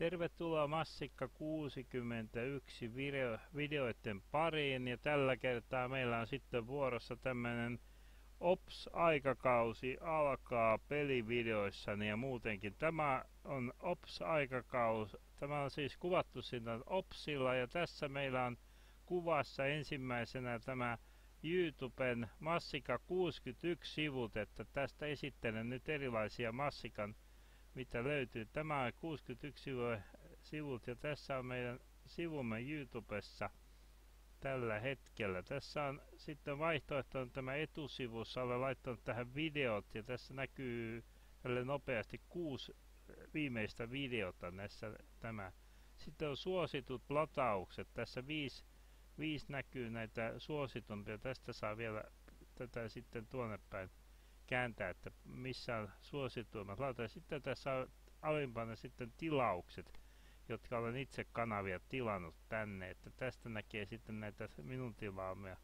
Tervetuloa Massikka 61 videoiden pariin, ja tällä kertaa meillä on sitten vuorossa tämmönen Ops-aikakausi alkaa pelivideoissani ja muutenkin. Tämä on Ops-aikakausi, tämä on siis kuvattu siinä Opsilla, ja tässä meillä on kuvassa ensimmäisenä tämä YouTuben Massikka 61 sivut, että tästä esittelen nyt erilaisia Massikan mitä löytyy. Tämä on 61 sivut ja tässä on meidän sivumme YouTubessa tällä hetkellä. Tässä on sitten vaihtoehto tämä etusivussa, olen laittanut tähän videot ja tässä näkyy tälle nopeasti 6 viimeistä videota näissä tämä. Sitten on suositut lataukset. Tässä 5 näkyy näitä suositumpia. Tästä saa vielä tätä sitten tuonne päin kääntää, että missä on suosituimmat lautat. Sitten tässä on alimpana sitten tilaukset, jotka olen itse kanavia tilannut tänne, että tästä näkee sitten näitä minun tilaamia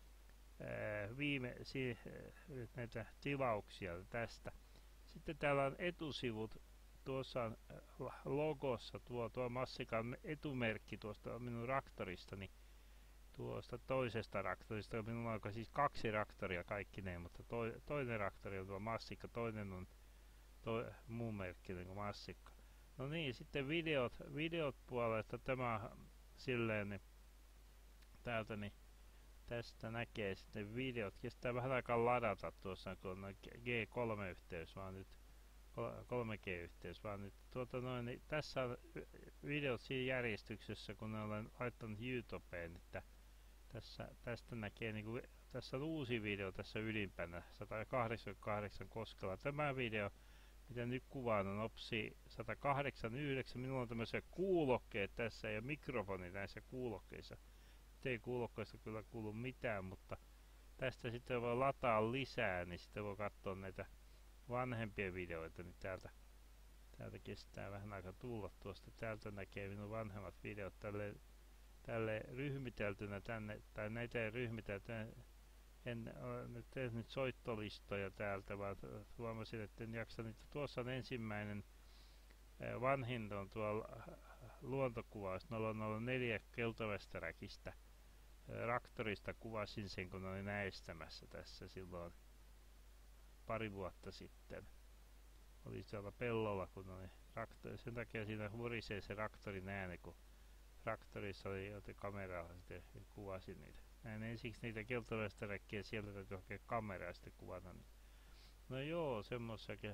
näitä tilauksia tästä. Sitten täällä on etusivut, tuossa on logossa tuo Massikan etumerkki tuosta minun raktoristani. Tuosta toisesta raktorista, minulla on siis 2 raktoria kaikkineen, mutta toinen raktori on tuo Massikka, toinen on muu merkki niin kuin Massikka. No niin, sitten videot puolesta tämä silleen, niin täältä niin tästä näkee sitten videot, kestää vähän aikaa ladata tuossa, kun on G3-yhteys, vaan nyt 3G-yhteys, vaan nyt niin tässä on videot siinä järjestyksessä, kun olen laittanut YouTubeen, että tästä näkee niinku, tässä on uusi video tässä ylimpänä 188 Koskela. Tämä video mitä nyt kuvaan on Opsi 189. Minulla on tämmöisiä kuulokkeet tässä ja mikrofoni näissä kuulokkeissa. Nyt ei kuulokkeista kyllä kuulu mitään, mutta tästä sitten voi lataa lisää, niin sitten voi katsoa näitä vanhempia videoita, niin täältä kestää vähän aikaa tulla tuosta. Täältä näkee minun vanhemmat videot tälle ryhmiteltynä tänne, tai näitä ei ryhmitelty, en ole nyt tehnyt soittolistoja täältä, vaan huomasin, että en jaksa niitä. Tuossa on ensimmäinen vanhin on tuolla luontokuvaus 004 Keltovästäräkistä. Raktorista kuvasin sen, kun olin äestämässä tässä silloin pari vuotta sitten. Oli siellä pellolla, kun oli raktori, sen takia siinä vurisee se raktorin ääni, kun traktorissa oli jotain kameralla, sitten kuvasin niitä. Näin ensiksi niitä keltovästäräkkiä, sieltä täytyy hakea kameraa sitten kuvata. No joo, semmosia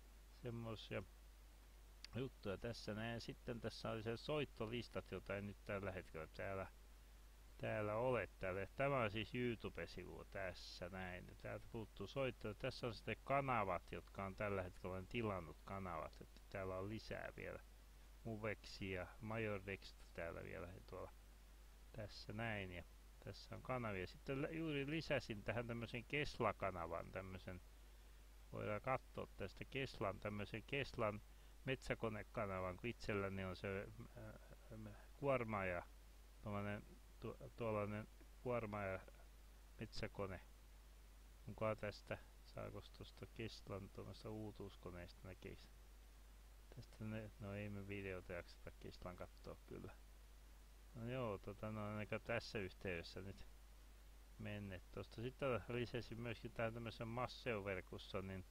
juttuja tässä näin. Sitten tässä oli se soittolistat, jota ei nyt tällä hetkellä täällä ole. Tämä on siis YouTube-sivu tässä näin. Ja täältä puuttuu soittoja. Tässä on sitten kanavat, jotka on tällä hetkellä olen tilannut kanavat. Että täällä on lisää vielä. Muvexi ja Majordex täällä vielä tuolla tässä näin, ja tässä on kanavia. Sitten juuri lisäsin tähän tämmöisen Kesla-kanavan, tämmöisen voidaan katsoa tästä tämmöisen Keslan metsäkonekanavan, kun itselläni on se kuorma ja tuollainen kuorma ja metsäkone. Onkohan tästä, saako tuosta Keslan tuommoista uutuuskoneesta näkeekö? Tästä no ei me videota jakseta Keslan katsoa kyllä. No joo, ainakaan tässä yhteydessä nyt menneet. Tuosta sitten lisäsin myöskin tähän tämmöisen Masseo-verkossa niin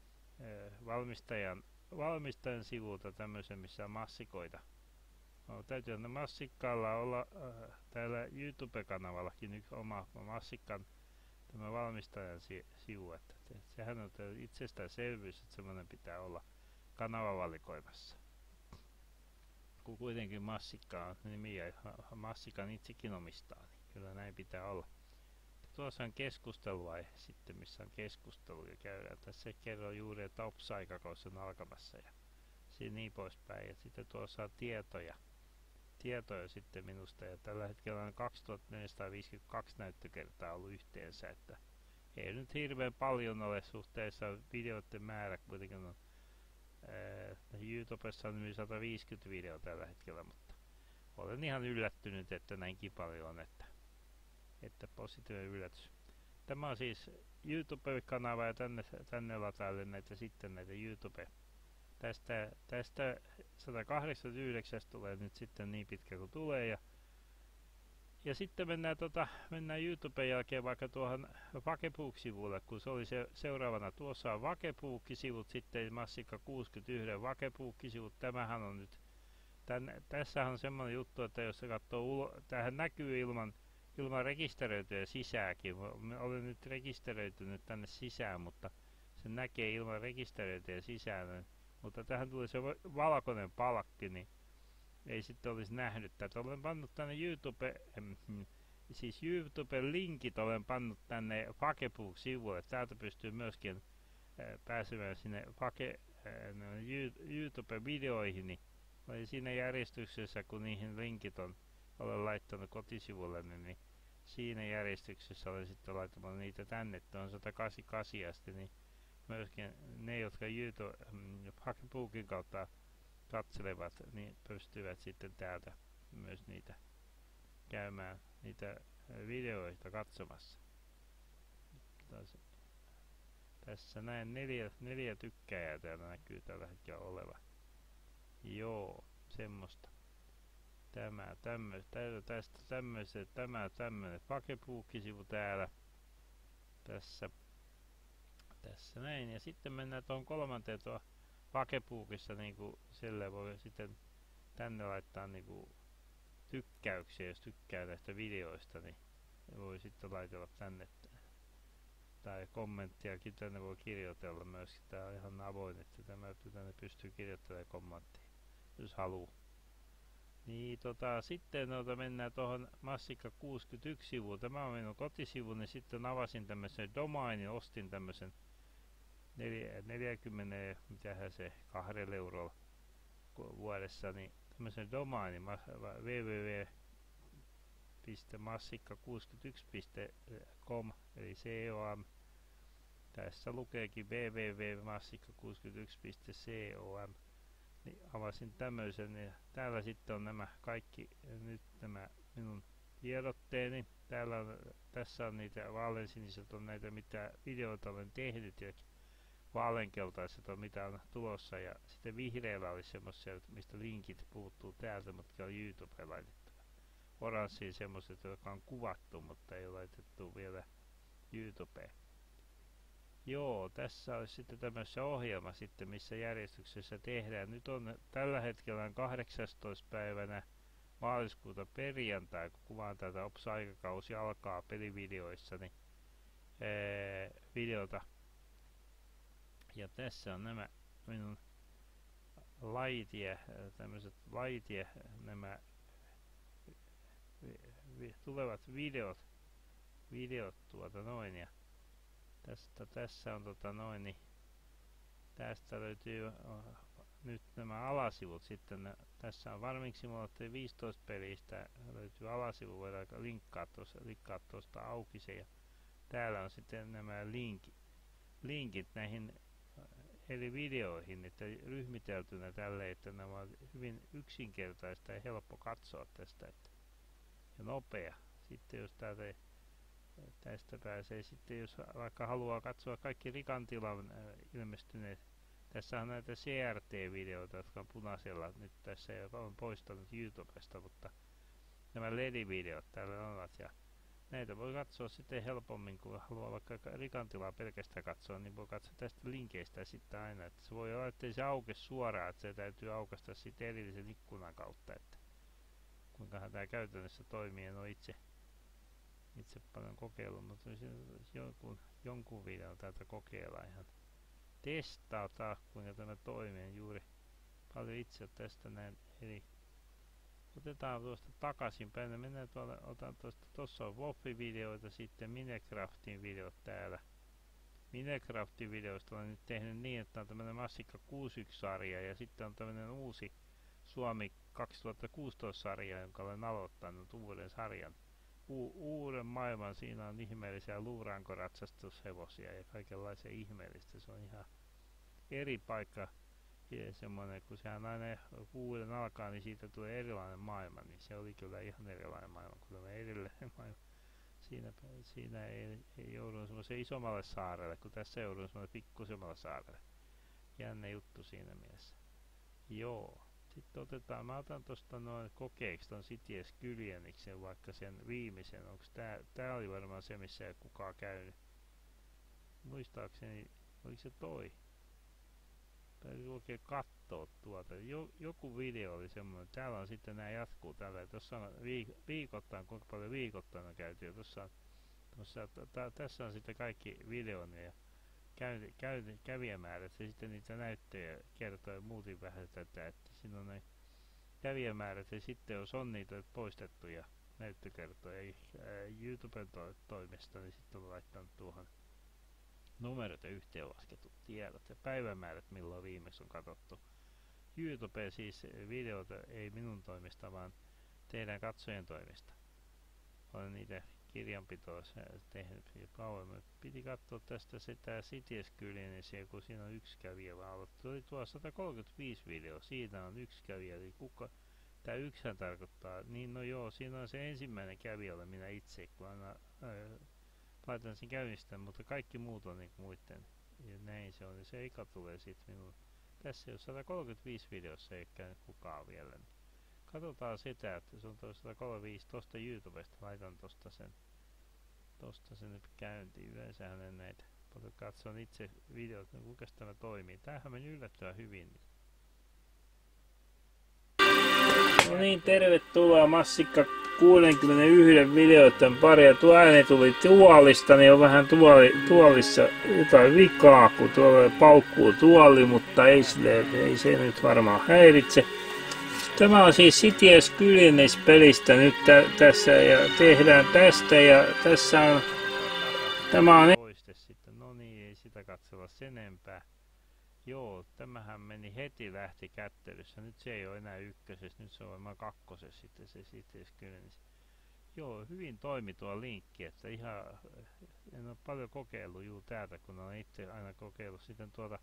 valmistajan sivulta tämmöisen, missä on massikoita. No, täytyy Massikalla olla täällä YouTube-kanavallakin yksi oma Massikkan tämä valmistajan sivu, että sehän on itsestäänselvyys, että semmoinen pitää olla kanavavalikoimassa. Kun kuitenkin Massikka on nimi ja Massikan itsekin omistaa, niin kyllä näin pitää olla. Tuossa on keskusteluvaihe sitten, missä on keskusteluja käydään. Tässä kerron juuri, että Ops-aikakausi on alkamassa ja niin poispäin. Ja sitten tuossa on tietoja sitten minusta. Ja tällä hetkellä on 2452 näyttökertaa ollut yhteensä, että ei nyt hirveän paljon ole suhteessa videoiden määrä, kuitenkin on YouTubessa on yli 150 videoa tällä hetkellä, mutta olen ihan yllättynyt, että näinkin paljon on, että positiivinen yllätys. Tämä on siis YouTube-kanava ja tänne latailen näitä sitten näitä Tästä 189 tulee nyt sitten niin pitkä kuin tulee ja sitten mennään YouTuben jälkeen vaikka tuohon Vakebook-sivulle, kun se oli seuraavana. Tuossa on Vakebook-sivut, sitten Massikka 61 Vakebook-sivut. Tämähän on nyt, tässähän on semmoinen juttu, että jos se katsoo, tämähän näkyy ilman rekisteröityjä sisääkin. Olen nyt rekisteröitynyt tänne sisään, mutta se näkee ilman rekisteröityjä sisään. Mutta tähän tuli se valkoinen palkki, niin ei sitten olisi nähnyt tätä. Olen pannut tänne YouTuben linkit olen pannut tänne Vakebook-sivuille. Täältä pystyy myöskin pääsemään sinne YouTube-videoihin. Niin olen siinä järjestyksessä, kun niihin linkit olen laittanut kotisivulle, niin siinä järjestyksessä olen sitten laittanut niitä tänne. On 188 asti, niin myöskin ne, jotka Vakebookin kautta katselevat, niin pystyvät sitten täältä myös niitä käymään niitä videoita katsomassa. Tässä näin neljä tykkääjää täällä näkyy tällä hetkellä olevan. Joo, semmoista. Tämä tämmönen Vakebook-sivu täällä. Tässä näin. Ja sitten mennään tuohon kolmanteen Vakebookissa, niinku sille voi sitten tänne laittaa niinku tykkäyksiä, jos tykkää näistä videoista, niin voi sitten laitella tänne. Tai kommenttiakin tänne voi kirjoitella myös. Tää on ihan avoin, että tänne pystyy kirjoittelemaan kommenttia, jos haluu. Niin sitten mennään tuohon Massikka 61 sivuun. Tämä on minun kotisivu, niin sitten avasin tämmösen domainin, ostin tämmösen 40, mitähän se, 2 eurolla vuodessa, niin tämmösen domainin www.massikka61.com eli com. Tässä lukeekin www.massikka61.com. Niin avasin tämmöisen ja täällä sitten on nämä kaikki nyt nämä minun tiedotteeni. Tässä on niitä vaaleansiniset on näitä mitä videoita olen tehnyt ja vaaleankeltaiset on mitä on tulossa ja sitten vihreällä oli semmosia mistä linkit puuttuu täältä, mutta on YouTubeen laitettava. Oranssiin semmoset jotka on kuvattu, mutta ei ole laitettu vielä YouTubeen. Joo, tässä olisi sitten tämmössä ohjelma sitten, missä järjestyksessä tehdään. Nyt on tällä hetkellä 18. päivänä maaliskuuta perjantai, kun kuvaan tätä Ops-aikakausi alkaa pelivideoissa, niin videota. Ja tässä on nämä minun tämmöiset nämä tulevat videot noin ja tässä on niin tästä löytyy nyt nämä alasivut sitten. Tässä on Farming Simulator 15 pelistä löytyy alasivu, voidaan linkkaa tuosta auki se ja täällä on sitten nämä linkit näihin eri videoihin, että ryhmiteltynä tälle, että nämä on hyvin yksinkertaista ja helppo katsoa tästä ja nopea. Sitten jos tästä pääsee sitten, jos vaikka haluaa katsoa kaikki Rikantilan ilmestyneet. Tässä on näitä CRT-videoita, jotka on punaisella. Nyt tässä ei ole poistanut YouTubesta, mutta nämä LED-videot täällä ovat. Ja näitä voi katsoa sitten helpommin, kun haluaa vaikka Rikantilaa pelkästään katsoa, niin voi katsoa tästä linkeistä sitten aina. Että se voi olla, ettei se auke suoraan, että se täytyy aukaista sitten erillisen ikkunan kautta. Että kuinkahan tämä käytännössä toimii, en ole itse paljon kokeillut, mutta jonkun videon täältä kokeilla ihan testaa taas kuinka tämä toimii juuri paljon itse tästä näin. Eli otetaan tuosta takaisinpäin, mennään tuolla, otan tuossa on Wolfi-videoita, sitten Minecraftin videot täällä. Minecraftin videoista olen nyt tehnyt niin, että on tämmönen Massikka 61-sarja ja sitten on tämmönen uusi Suomi 2016-sarja, jonka olen aloittanut uuden sarjan. Uuden maailman, siinä on ihmeellisiä luurankoratsastushevosia ja kaikenlaisia ihmeellistä. Se on ihan eri paikka ja semmoinen, kun sehän aina uuden alkaa, niin siitä tulee erilainen maailma, niin se oli kyllä ihan erilainen maailma kuin tämä edellinen maailma. Siinä ei joudun semmoiseen isommalle saarelle, kun tässä joudun semmoiselle pikkusemmalle saarelle. Jännä juttu siinä mielessä. Joo. Sitten otetaan, mä otan tosta noin kokeeksi ton Cities Kyljeniksen, vaikka sen viimeisen. Onks tää oli varmaan se, missä ei kukaan käynyt. Muistaakseni, oliko se toi? Täytyy oikein kattoo tuota. Joku video oli semmoinen. Täällä on sitten nää jatkuu tällä. Tossa on viikoittain, kuinka paljon viikoittain on käyty. Ja tässä on sitten kaikki videon ja kävijämäärät ja sitten niitä näyttöjä kertoo muutin vähän tätä, että siinä on ne kävijämäärät ja sitten jos on niitä poistettuja näyttökertoja YouTuben toimesta, niin sitten on laittanut tuohon numerot ja yhteenlasketut tiedot ja päivämäärät, milloin viimeksi on katsottu. YouTube siis videota ei minun toimesta, vaan teidän katsojien toimesta. Olen niitä kirjanpitoa tehnyt kauemmin. Piti katsoa tästä sitä Cities Kyljenisiä, kun siinä on yksi kävijä vaan. Tuli tuo 135 video, siinä on yksi kävijä, eli kuka tää yksihän tarkoittaa, niin no joo, siinä on se ensimmäinen kävijä, minä itse, kun aina laitan sen käynnistään, mutta kaikki muut on niin muiden, ja näin se on, niin se eka tulee sitten minun. Tässä jos 135 videossa ei käynyt kukaan vielä, niin katsotaan sitä, että se on tuossa 135 tosta YouTubesta, laitan tosta sen nyt käyntiin. Yleensähän en näitä paljon katson itse videot, niin kuinka tämä toimii. Tämähän meni yllättävän hyvin. No niin, tervetuloa Massikka 61 videoiden pari. Tuo ääni tuli tuolista, niin on vähän tuolissa jotain vikaa, kun tuolla paukkuu tuoli, mutta ei se nyt varmaan häiritse. Tämä on siis Cities Kyljenis-pelistä nyt tässä ja tehdään tästä ja tässä on tämä on poiste sitten. No niin, ei sitä katsella sen enempää. Joo, tämähän meni heti lähti kättelyssä. Nyt se ei ole enää ykkösessä, nyt se on varmaan kakkosessa sitten se Cities Kyljenis. Joo, hyvin toimi tuo linkki, että ihan en ole paljon kokeillut juu täältä, kun olen itse aina kokeillut sitten tuolta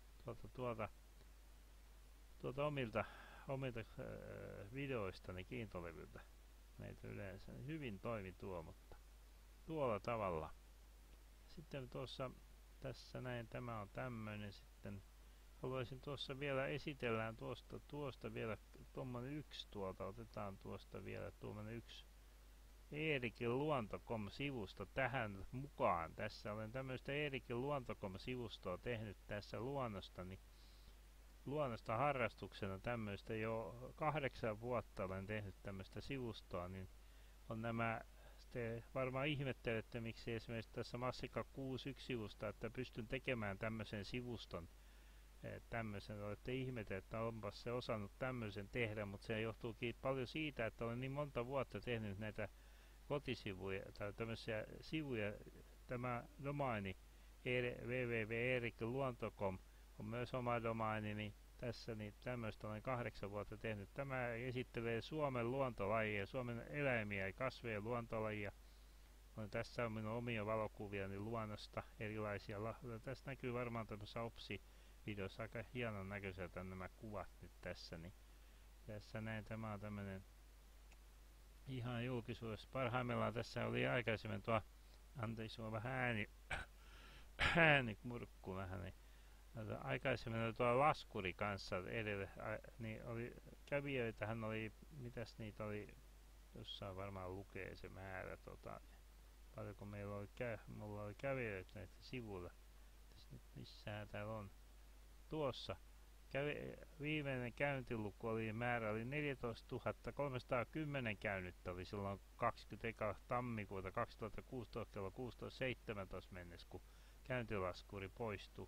omilta videoistani kiintolevyltä näitä yleensä. Hyvin toimi tuo, mutta tuolla tavalla. Sitten tässä näin, tämä on tämmöinen sitten. Haluaisin tuossa vielä esitellään tuosta vielä tuommoinen yksi tuolta. Otetaan tuosta vielä tuommoinen yksi Eerikin Luonto.com-sivusto tähän mukaan. Tässä olen tämmöistä Eerikin Luonto.com-sivustoa tehnyt tässä luonnosta harrastuksena tämmöistä jo 8 vuotta olen tehnyt tämmöistä sivustoa, niin on nämä, te varmaan ihmettelette miksi esimerkiksi tässä Massikka 61-sivusta, että pystyn tekemään tämmöisen sivuston, tämmöisen, olette ihmetelleet, että onpas se osannut tämmöisen tehdä, mutta se johtuukin paljon siitä, että olen niin monta vuotta tehnyt näitä kotisivuja tai tämmöisiä sivuja, tämä domaini www.eerikkiluonto.com on myös oma domaini, niin tässä niin tämmöistä olen 8 vuotta tehnyt. Tämä esittelee Suomen luontolajia, Suomen eläimiä ja kasveja luontolajia. Tässä on minun omia valokuviani luonnosta, erilaisia. Tässä näkyy varmaan tämmöisessä OPSI-videossa aika hienon näköiseltä nämä kuvat nyt tässä. Niin tässä näin, tämä on tämmöinen ihan julkisuudessa. Parhaimmillaan tässä oli aikaisemmin tuo, anteeksi, on vähän ääni murkku vähän, niin aikaisemmin oli tuo laskuri kanssa edellä, niin oli kävijöitähän oli, mitäs niitä oli, jossain varmaan lukee se määrä, paljonko mulla oli kävijöitä näitä sivuilla. Missähän täällä on? Tuossa. Viimeinen käyntiluku oli määrä oli 14 310 käynnissä oli silloin 20. tammikuuta 2016 kello 16.17 mennessä, kun käyntilaskuri poistui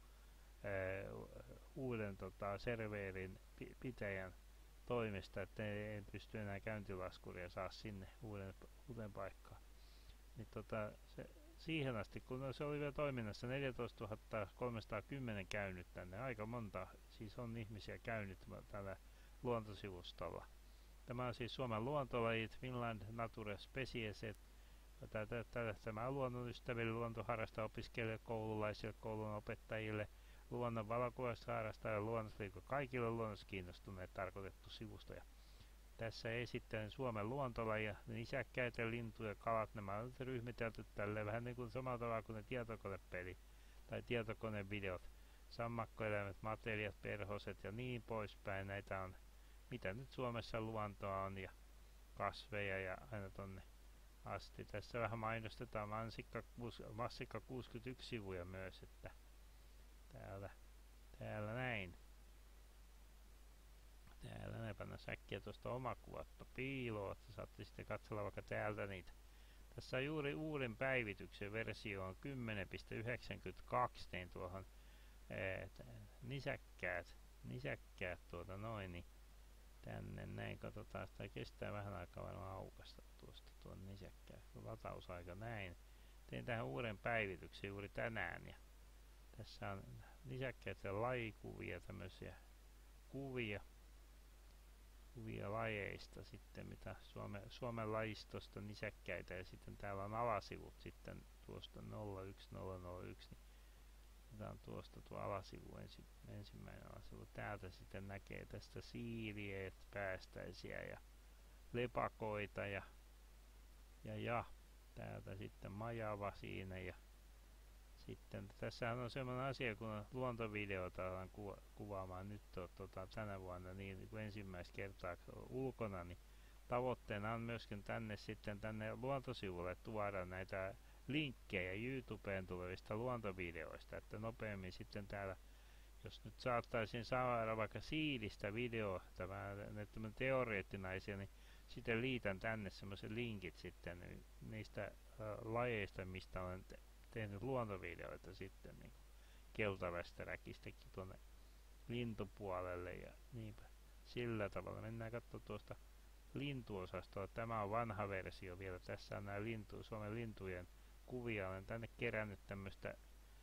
uuden serverin pitäjän toimesta, että en pysty enää käyntilaskuria saa sinne uuden paikkaan. Niin siihen asti, kun se oli vielä toiminnassa 14 310 käynyt tänne, aika monta, siis on ihmisiä käynyt tällä luontosivustolla. Tämä on siis Suomen luontolajit, Finland Nature Specieset. Tämä on luonnonystäville, luontoharrasta opiskelijoille, koululaisille, koulun opettajille, luonnon valokuvasta harrastajille, luonnosliikko kaikille luonnossa kiinnostuneet tarkoitettu sivusto. Ja tässä esittelen Suomen luontolajia, nisäkkäitä, lintuja, kalat, nämä on ryhmitelty tälleen vähän niin kuin samalla tavalla kuin ne tietokonepeli tai tietokonevideot. sammakkoeläimet, matelijat, perhoset ja niin poispäin. Näitä on, mitä nyt Suomessa luontoa on, ja kasveja ja aina tonne asti. Tässä vähän mainostetaan Massikka 61 sivuja myös, että täällä näin. Täällä näin panna säkkiä tuosta omakuvasta piiloon, että saatte sitten katsella vaikka täältä niitä. Tässä on juuri uuden päivityksen versio on 10.92, tein tuohon nisäkkäät niin tänne näin, katsotaan, sitä kestää vähän aikaa varmaan aukasta tuosta tuon nisäkkään, latausaika näin. Tein tähän uuden päivityksen juuri tänään, ja tässä on nisäkkäät ja lajikuvia, tämmöisiä kuvia lajeista sitten, mitä Suomen lajistosta nisäkkäitä, ja sitten täällä on alasivut sitten tuosta 01001, niin tämä on tuosta tuo alasivu, ensimmäinen alasivu. Täältä sitten näkee tästä siiliet, päästäisiä ja lepakoita ja täältä sitten majava siinä, ja sitten tässähän on semmoinen asia, kun luontovideota alan kuvaamaan nyt tänä vuonna niin kuin ensimmäistä kertaa ulkona, niin tavoitteena on myöskin tänne luontosivulle tuoda näitä linkkejä YouTubeen tulevista luontovideoista, että nopeammin sitten täällä, jos nyt saattaisin saada vaikka siilistä videoa, tämä teoreettinaisia, niin sitten liitän tänne semmoiset linkit sitten niistä lajeista, mistä olen tehnyt luontovideoita sitten niin keltavästäräkistäkin tuonne lintupuolelle ja niinpä. Sillä tavalla mennään katsomaan tuosta lintuosastoa. Tämä on vanha versio vielä. Tässä on nämä Suomen lintujen kuvia. Olen tänne kerännyt tämmöistä,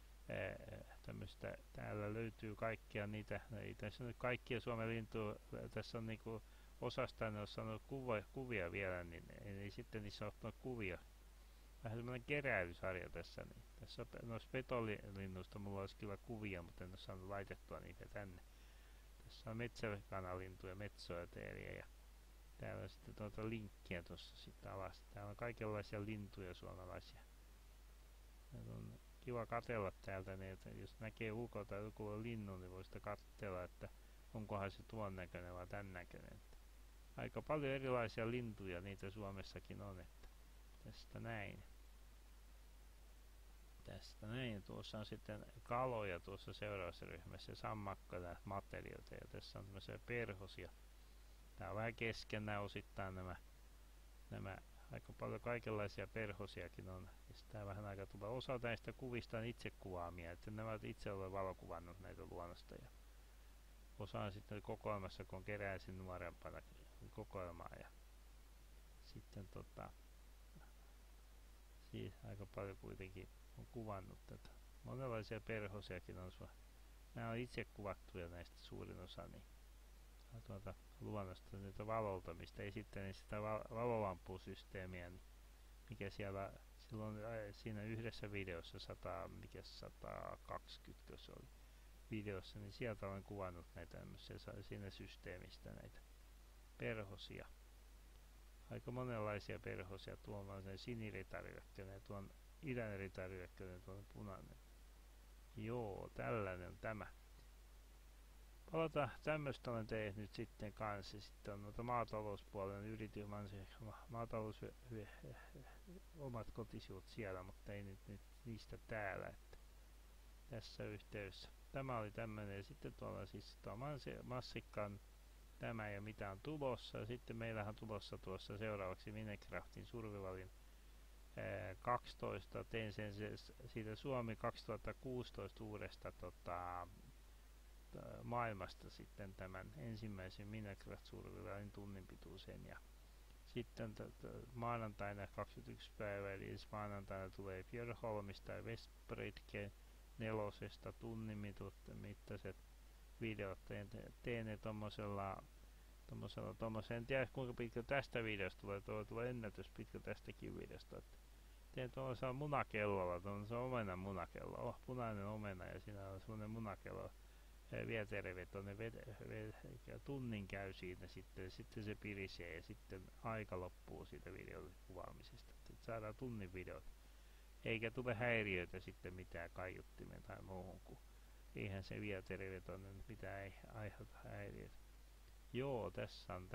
täällä löytyy kaikkia niitä, ei tässä nyt kaikkia Suomen lintuja, tässä on niinku osasta, ne on saanut kuvia vielä, niin ei sitten niissä ole ottanut kuvia. Vähän semmoinen keräilysarja tässä, niin tässä noista petolinnuista mulla olisi kyllä kuvia, mutta en ole saanut laitettua niitä tänne. Tässä on metsäkanalintuja, metsoeteeriä, ja täällä on sitten linkkiä tuossa sitten alas. Täällä on kaikenlaisia lintuja suomalaisia. On kiva katsella täältä, niin että jos näkee ulkoa joku linnun, niin voi sitä katsella, että onkohan se tuon näköinen vai tän näköinen. Aika paljon erilaisia lintuja niitä Suomessakin on, että tästä näin. Tuossa on sitten kaloja tuossa seuraavassa ryhmässä, sammakkoja, materioita, ja tässä on tämmöisiä perhosia. Tää on vähän kesken osittain nämä aika paljon kaikenlaisia perhosiakin on. Ja sitä vähän aikaa tulee. Osa näistä kuvista on itse kuvaamia, että nämä ovat itse olen valokuvannut näitä luonnosta. Ja osa on sitten kokoelmassa, kun keräisin nuorempana kokoelmaa. Ja sitten siis aika paljon kuitenkin on kuvannut tätä. Monenlaisia perhosiakin on. Nämä on itse kuvattuja näistä suurin osa. Niin luonnosta niitä valoltamista, ei sitten sitä valolampusysteemiä, niin mikä siellä silloin siinä yhdessä videossa 120 se oli videossa, niin sieltä olen kuvannut näitä siinä systeemistä näitä perhosia. Aika monenlaisia perhosia, tuon on sen siniritaryökkönen ja tuon idänritariökkönen, tuon punainen. Joo, tällainen on tämä. Tämmöistä olen tehnyt sitten kanssa. Sitten on noita maatalouspuolen omat kotisivut siellä, mutta ei nyt niistä täällä. Että tässä yhteydessä. Tämä oli tämmöinen, ja sitten tuolla siis tuo Massikkan tämä ja mitä on tulossa. Ja sitten meillähän on tulossa tuossa seuraavaksi Minecraftin Survivalin 12. Tein sen siitä Suomi 2016 uudesta maailmasta sitten tämän ensimmäisen Minecraft Survivalin tunnin pituisen, ja sitten maanantaina 21 päivä, eli ensi maanantaina tulee Fjordholmista ja Westbredke 4 tunnin mittaiset videot. Teen ne tommosella, en tiedä kuinka pitkä tästä videosta tulee ennätys pitkä tästäkin videosta. Teen tuollaisella munakellolla, tuollaisella omenan munakellolla, punainen omena, ja siinä on semmoinen munakello. Vieterevetoinen tunnin käy siinä, sitten se pirisee ja sitten aika loppuu siitä videon kuvaamisesta. Että saadaan tunnin videot, eikä tule häiriöitä sitten mitään kaiuttimeen tai muuhun, kun eihän se vieteriveto nyt mitään ei aiheuta häiriötä. Joo, tässä on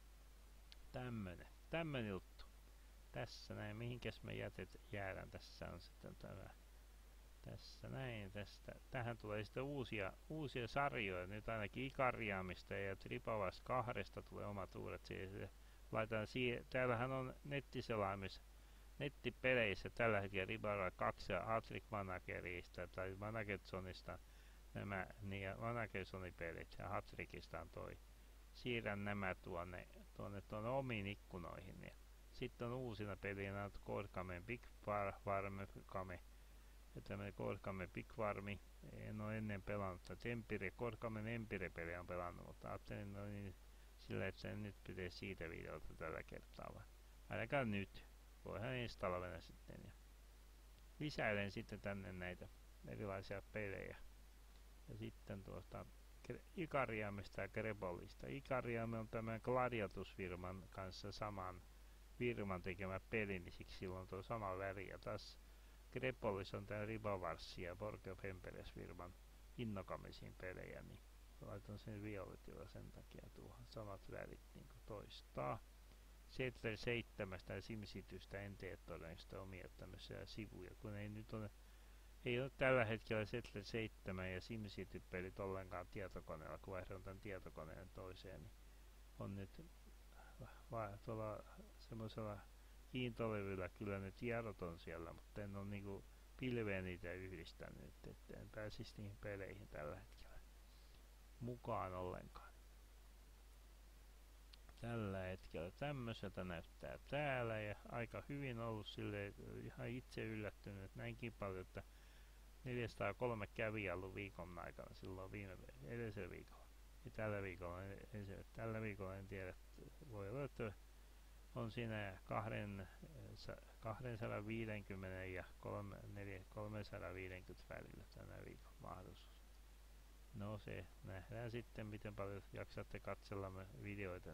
tämmönen juttu. Tässä näin, mihinkäs me jäädään, tässä on sitten tämä. Tässä näin, tähän tulee sitten uusia sarjoja, nyt ainakin Ikariamista ja Tripavas 2 tulee omat uudet. Täällähän on nettipeleissä tällä hetkellä Ribara 2 ja Hattrick Managerista tai Managersonista nämä ja Managersonin pelit ja Hattrickista on toi. Siirrän nämä tuonne omiin ikkunoihin. Ja sitten on uusina pelinä Korkamen Big Farm ja tämmönen Korkamen Big Farmi. En ole ennen pelannut, Korkamen Empire-peliä on pelannut, mutta ajattelin niin sillä, että nyt pitäisi siitä videolta tällä kertaa vaan. Ainakaan nyt. Voihan ensi talvena sitten. Ja lisäilen sitten tänne näitä erilaisia pelejä. Ja sitten tuosta Ikariamista ja Grebolista. Ikariame on tämän Gladiatus-firman kanssa saman firman tekemä peli, niin siksi sillä on tuo sama väri. Ja taas Grebolis on tämä Ribavarsi ja Borg of Emperies firman innokamisiin pelejä, niin laitan sen violetilla sen takia tuohon samat värit niin kuin toistaa. Settler 7 ja Simsitystä en tee todennäköisesti omia tämmöisiä sivuja, kun ei ole tällä hetkellä Settler 7 ja Simcity-pelit ollenkaan tietokoneella, kun vaihdoin tämän tietokoneen toiseen, niin on nyt tuolla semmoisella kiintolevyllä kyllä ne tiedot on siellä, mutta en ole niinku pilveen niitä yhdistänyt, että en pääsisi niihin peleihin tällä hetkellä mukaan ollenkaan. Tällä hetkellä tämmöiseltä näyttää täällä ja aika hyvin ollut silleen, ihan itse yllättynyt, että näinkin paljon, että 403 kävijää ollut viikon aikana silloin edellisellä viikolla. Ja tällä viikolla en tiedä, voi olla, että on siinä 250 ja 350 välillä tänä viikon mahdollisuus. No se nähdään sitten, miten paljon jaksatte katsella videoita.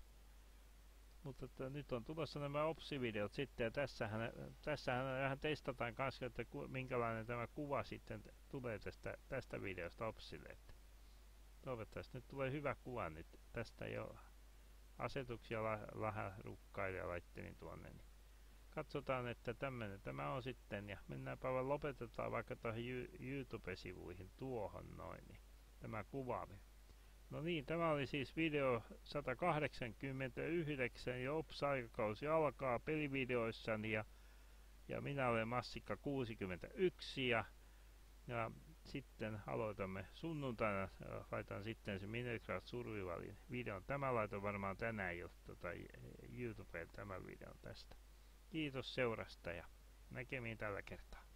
Mutta nyt on tulossa nämä OPSI-videot sitten, ja tässähän vähän testataan kanssa, että minkälainen tämä kuva sitten tulee tästä videosta OPSille. Toivottavasti nyt tulee hyvä kuva nyt. Tästä jo asetuksia rukkaille ja laittelin tuonne. Niin katsotaan, että tämä on sitten, ja mennäänpä vaan lopetetaan vaikka tuohon YouTube-sivuihin tuohon noin, niin tämä kuvaaminen. No niin, tämä oli siis video 189 ja OPS-aikakausi alkaa pelivideoissani ja minä olen Massikka 61 ja sitten aloitamme sunnuntaina, laitan sitten se Minecraft Survivalin videon. Tämä laitan varmaan tänään jo YouTubeen tämän videon tästä. Kiitos seurasta ja näkemiin tällä kertaa.